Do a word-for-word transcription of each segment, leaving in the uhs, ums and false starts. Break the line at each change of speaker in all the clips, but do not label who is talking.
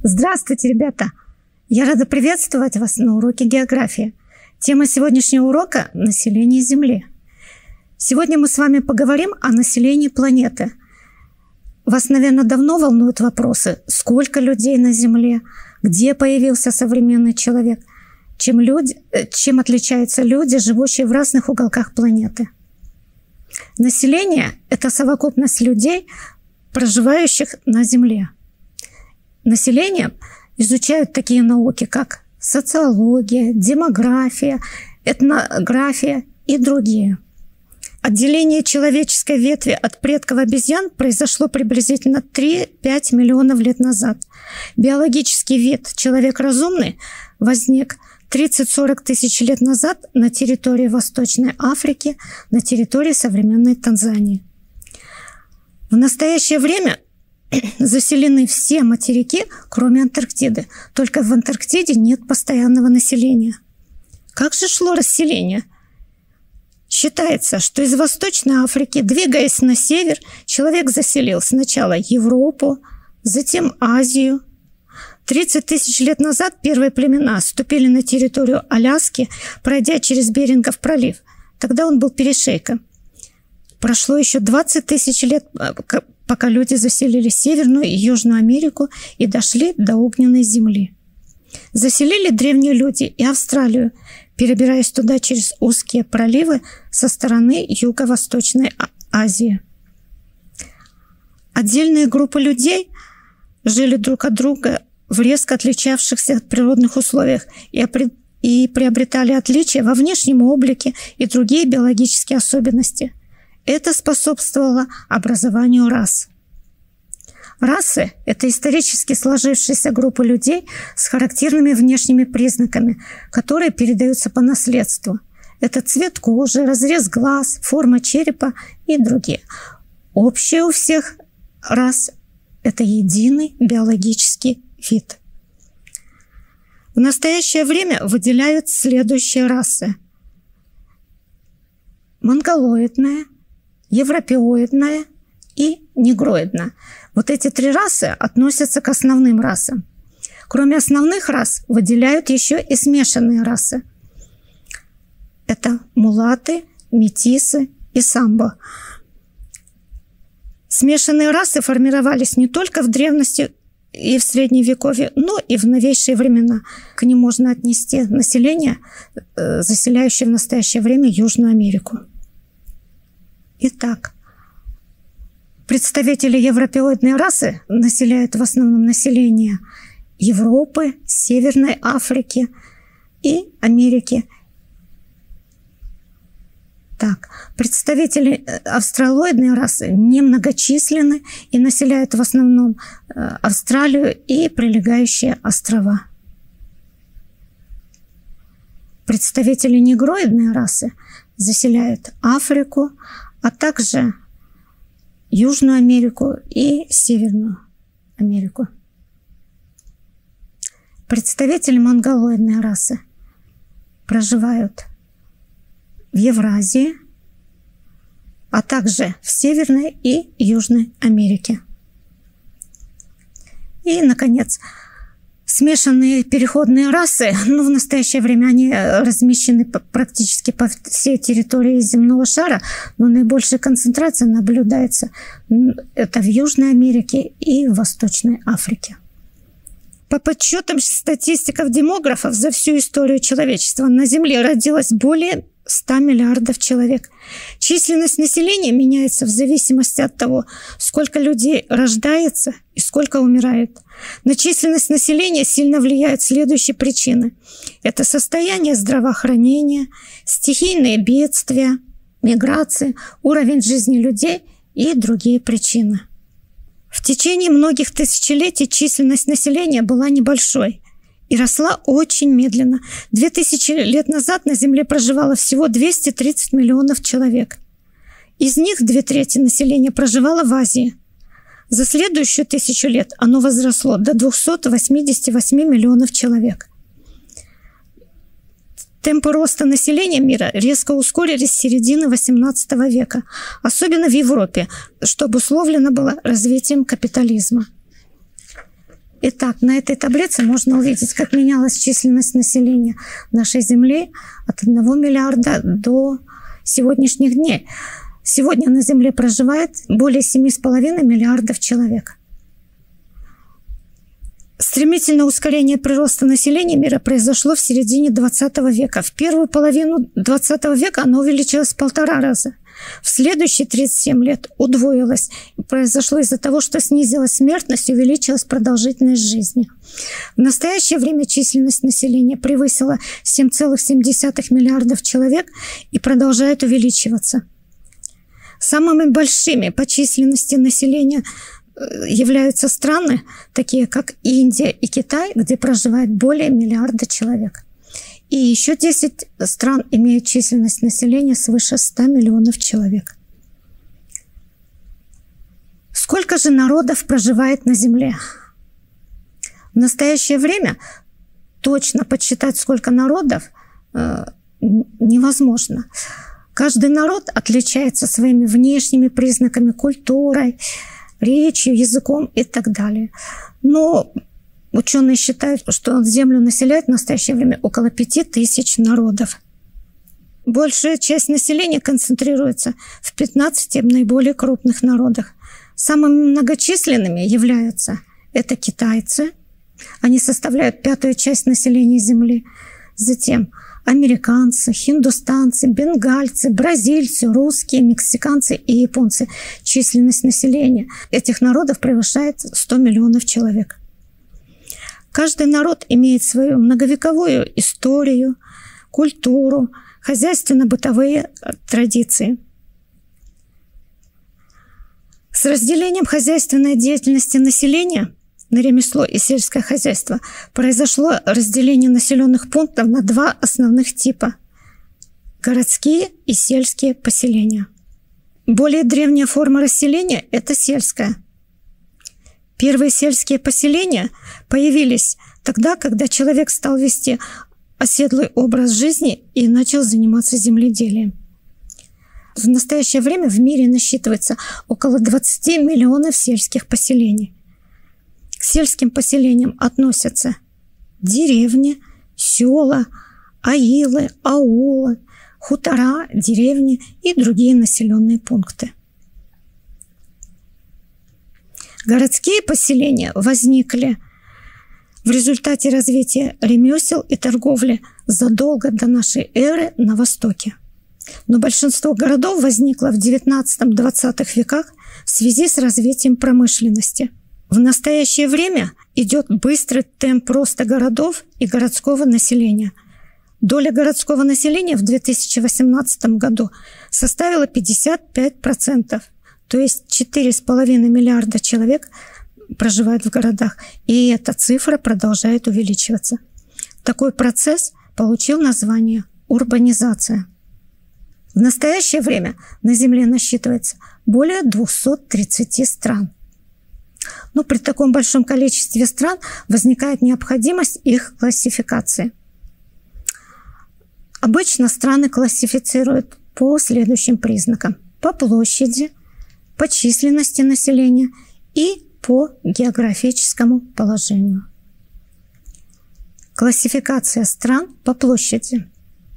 Здравствуйте, ребята! Я рада приветствовать вас на уроке географии. Тема сегодняшнего урока – население Земли. Сегодня мы с вами поговорим о населении планеты. Вас, наверное, давно волнуют вопросы: сколько людей на Земле, где появился современный человек, чем, люди, чем отличаются люди, живущие в разных уголках планеты. Население – это совокупность людей, проживающих на Земле. Население изучают такие науки, как социология, демография, этнография и другие. Отделение человеческой ветви от предков обезьян произошло приблизительно три-пять миллионов лет назад. Биологический вид «человек разумный» возник тридцать-сорок тысяч лет назад на территории Восточной Африки, на территории современной Танзании. В настоящее время заселены все материки, кроме Антарктиды. Только в Антарктиде нет постоянного населения. Как же шло расселение? Считается, что из Восточной Африки, двигаясь на север, человек заселил сначала Европу, затем Азию. тридцать тысяч лет назад первые племена ступили на территорию Аляски, пройдя через Берингов пролив. Тогда он был перешейком. Прошло еще двадцать тысяч лет, пока люди заселили Северную и Южную Америку и дошли до огненной земли. Заселили древние люди и Австралию, перебираясь туда через узкие проливы со стороны Юго-Восточной Азии. Отдельные группы людей жили друг от друга в резко отличавшихся от природных условиях и, и приобретали отличия во внешнем облике и другие биологические особенности. Это способствовало образованию рас. Расы – это исторически сложившиеся группы людей с характерными внешними признаками, которые передаются по наследству. Это цвет кожи, разрез глаз, форма черепа и другие. Общее у всех рас – это единый биологический вид. В настоящее время выделяют следующие расы: монголоидная, европеоидная и негроидная. Вот эти три расы относятся к основным расам. Кроме основных рас выделяют еще и смешанные расы. Это мулаты, метисы и самбо. Смешанные расы формировались не только в древности и в Средневековье, но и в новейшие времена. К ним можно отнести население, заселяющее в настоящее время Южную Америку. Итак, представители европеоидной расы населяют в основном население Европы, Северной Африки и Америки. Так, представители австралоидной расы немногочисленны и населяют в основном Австралию и прилегающие острова. Представители негроидной расы заселяют Африку, а также Южную Америку и Северную Америку. Представители монголоидной расы проживают в Евразии, а также в Северной и Южной Америке. И, наконец, смешанные переходные расы, ну, в настоящее время они размещены практически по всей территории земного шара, но наибольшая концентрация наблюдается это в Южной Америке и в Восточной Африке. По подсчетам статистиков-демографов, за всю историю человечества на Земле родилось более ста миллиардов человек. Численность населения меняется в зависимости от того, сколько людей рождается и сколько умирает. На численность населения сильно влияют следующие причины. Это состояние здравоохранения, стихийные бедствия, миграции, уровень жизни людей и другие причины. В течение многих тысячелетий численность населения была небольшой и росла очень медленно. Две тысячи лет назад на Земле проживало всего двести тридцать миллионов человек. Из них две трети населения проживало в Азии. За следующую тысячу лет оно возросло до двухсот восьмидесяти восьми миллионов человек. Темпы роста населения мира резко ускорились с середины восемнадцатого века, особенно в Европе, что обусловлено было развитием капитализма. Итак, на этой таблице можно увидеть, как менялась численность населения нашей Земли от одного миллиарда до сегодняшних дней. Сегодня на Земле проживает более семи с половиной миллиардов человек. Стремительное ускорение прироста населения мира произошло в середине двадцатого века. В первую половину двадцатого века оно увеличилось в полтора раза. В следующие тридцать семь лет удвоилось. Произошло из-за того, что снизилась смертность и увеличилась продолжительность жизни. В настоящее время численность населения превысила семь целых семь десятых миллиардов человек и продолжает увеличиваться. Самыми большими по численности населения являются страны, такие как Индия и Китай, где проживает более миллиарда человек. И еще десять стран имеют численность населения свыше ста миллионов человек. Сколько же народов проживает на Земле? В настоящее время точно подсчитать, сколько народов, э, невозможно. Каждый народ отличается своими внешними признаками, культурой, речью, языком и так далее. Но ученые считают, что Землю населяет в настоящее время около пяти тысяч народов. Большая часть населения концентрируется в пятнадцати наиболее крупных народах. Самыми многочисленными являются это китайцы. Они составляют пятую часть населения Земли. Затем американцы, хиндустанцы, бенгальцы, бразильцы, русские, мексиканцы и японцы. Численность населения этих народов превышает сто миллионов человек. Каждый народ имеет свою многовековую историю, культуру, хозяйственно-бытовые традиции. С разделением хозяйственной деятельности населения на ремесло и сельское хозяйство произошло разделение населенных пунктов на два основных типа – городские и сельские поселения. Более древняя форма расселения – это сельская. Первые сельские поселения появились тогда, когда человек стал вести оседлый образ жизни и начал заниматься земледелием. В настоящее время в мире насчитывается около двадцати миллионов сельских поселений. К сельским поселениям относятся деревни, села, аилы, аулы, хутора, деревни и другие населенные пункты. Городские поселения возникли в результате развития ремесел и торговли задолго до нашей эры на Востоке. Но большинство городов возникло в девятнадцатом-двадцатых веках в связи с развитием промышленности. В настоящее время идет быстрый темп роста городов и городского населения. Доля городского населения в две тысячи восемнадцатом году составила пятьдесят пять процентов. То есть четыре с половиной миллиарда человек проживают в городах, и эта цифра продолжает увеличиваться. Такой процесс получил название урбанизация. В настоящее время на Земле насчитывается более двухсот тридцати стран. Но при таком большом количестве стран возникает необходимость их классификации. Обычно страны классифицируют по следующим признакам: по площади, по численности населения и по географическому положению. Классификация стран по площади.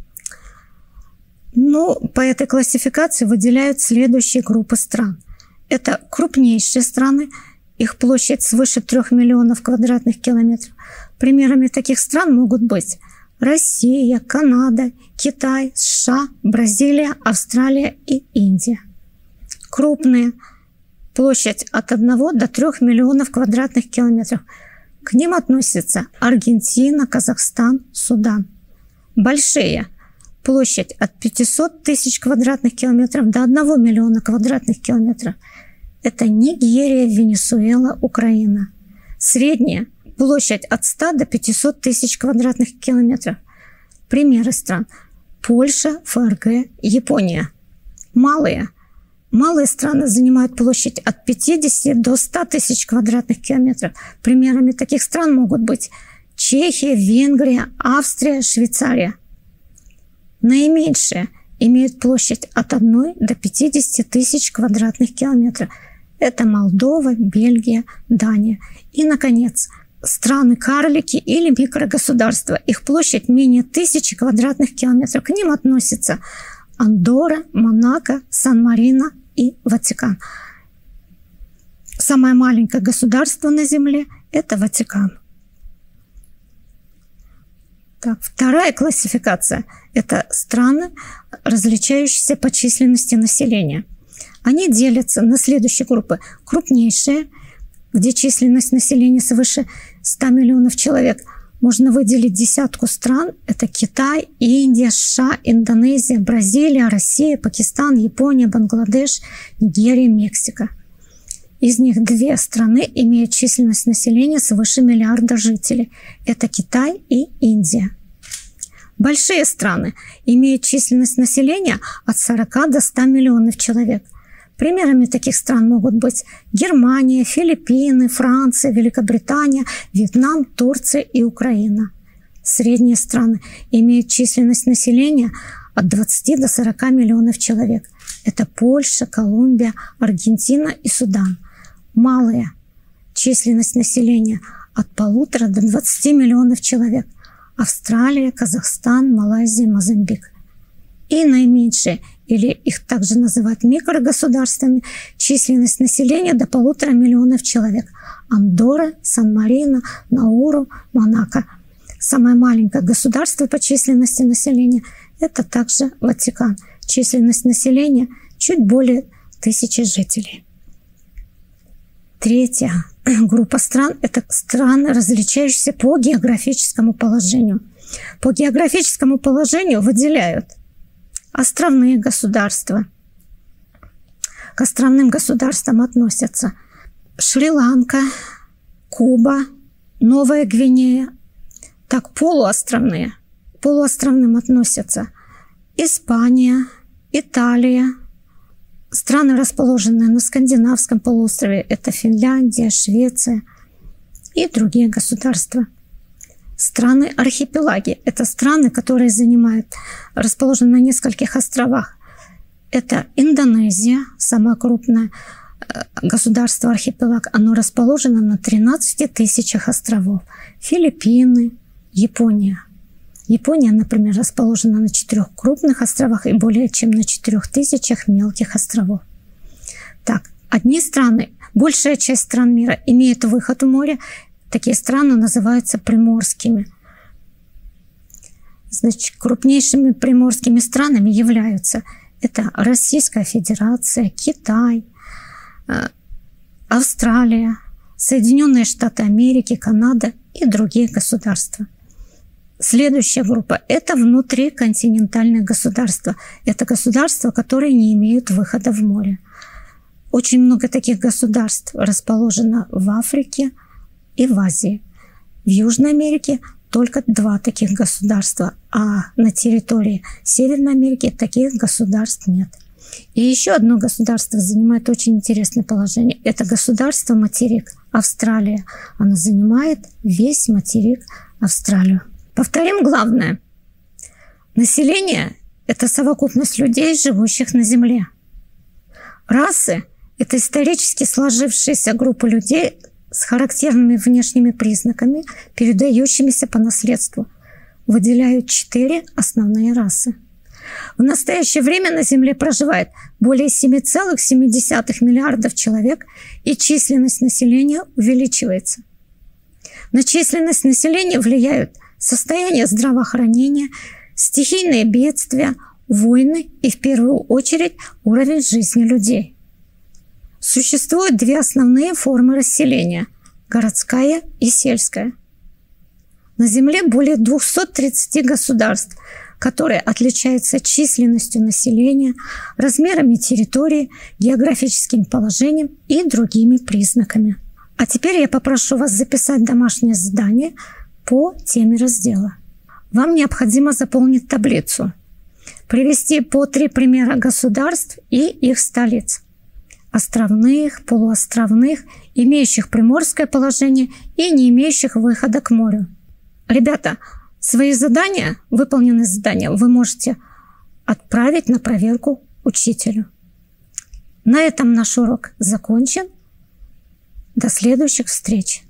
Ну, по этой классификации выделяют следующие группы стран. Это крупнейшие страны, их площадь свыше трёх миллионов квадратных километров. Примерами таких стран могут быть Россия, Канада, Китай, США, Бразилия, Австралия и Индия. Крупные – площадь от одного до трёх миллионов квадратных километров. К ним относятся Аргентина, Казахстан, Судан. Большие – площадь от пятисот тысяч квадратных километров до одного миллиона квадратных километров. Это Нигерия, Венесуэла, Украина. Средняя – площадь от ста до пятисот тысяч квадратных километров. Примеры стран – Польша, ФРГ, Япония. Малые – Малые страны занимают площадь от пятидесяти до ста тысяч квадратных километров. Примерами таких стран могут быть Чехия, Венгрия, Австрия, Швейцария. Наименьшие имеют площадь от одной до пятидесяти тысяч квадратных километров. Это Молдова, Бельгия, Дания. И, наконец, страны-карлики или микрогосударства. Их площадь менее тысячи квадратных километров. К ним относятся Андорра, Монако, Сан-Марино и Ватикан. Самое маленькое государство на Земле – это Ватикан. Так, вторая классификация – это страны, различающиеся по численности населения. Они делятся на следующие группы. Крупнейшие, где численность населения свыше ста миллионов человек. Можно выделить десятку стран. Это Китай, Индия, США, Индонезия, Бразилия, Россия, Пакистан, Япония, Бангладеш, Нигерия, Мексика. Из них две страны имеют численность населения свыше миллиарда жителей. Это Китай и Индия. Большие страны имеют численность населения от сорока до ста миллионов человек. Примерами таких стран могут быть Германия, Филиппины, Франция, Великобритания, Вьетнам, Турция и Украина. Средние страны имеют численность населения от двадцати до сорока миллионов человек. Это Польша, Колумбия, Аргентина и Судан. Малые – численность населения от полутора до двадцати миллионов человек. Австралия, Казахстан, Малайзия, Мозамбик. И наименьшие, или их также называют микрогосударствами, численность населения до полутора миллионов человек. Андорра, Сан-Марино, Науру, Монако. Самое маленькое государство по численности населения – это также Ватикан. Численность населения чуть более тысячи жителей. Третья группа стран – это страны, различающиеся по географическому положению. По географическому положению выделяют островные государства. К островным государствам относятся Шри-Ланка, Куба, Новая Гвинея. Так, полуостровные. К полуостровным относятся Испания, Италия. Страны, расположенные на Скандинавском полуострове, это Финляндия, Швеция и другие государства. Страны-архипелаги – это страны, которые занимают, расположены на нескольких островах. Это Индонезия, самое крупное государство-архипелаг. Оно расположено на тринадцати тысячах островов. Филиппины, Япония. Япония, например, расположена на четырех крупных островах и более чем на четырех тысячах мелких островов. Так, одни страны, большая часть стран мира имеет выход в море. Такие страны называются приморскими. Значит, крупнейшими приморскими странами являются это Российская Федерация, Китай, Австралия, Соединенные Штаты Америки, Канада и другие государства. Следующая группа – это внутриконтинентальные государства. Это государства, которые не имеют выхода в море. Очень много таких государств расположено в Африке и в Азии. В Южной Америке только два таких государства, а на территории Северной Америки таких государств нет. И еще одно государство занимает очень интересное положение. Это государство-материк Австралия. Оно занимает весь материк Австралию. Повторим главное. Население – это совокупность людей, живущих на Земле. Расы – это исторически сложившиеся группы людей с характерными внешними признаками, передающимися по наследству. Выделяют четыре основные расы. В настоящее время на Земле проживает более семи целых семи десятых миллиардов человек, и численность населения увеличивается. На численность населения влияют состояние здравоохранения, стихийные бедствия, войны и, в первую очередь, уровень жизни людей. Существуют две основные формы расселения – городская и сельская. На Земле более двухсот тридцати государств, которые отличаются численностью населения, размерами территории, географическим положением и другими признаками. А теперь я попрошу вас записать домашнее задание по теме раздела. Вам необходимо заполнить таблицу, привести по три примера государств и их столиц: островных, полуостровных, имеющих приморское положение и не имеющих выхода к морю. Ребята, свои задания, выполненные задания, вы можете отправить на проверку учителю. На этом наш урок закончен. До следующих встреч!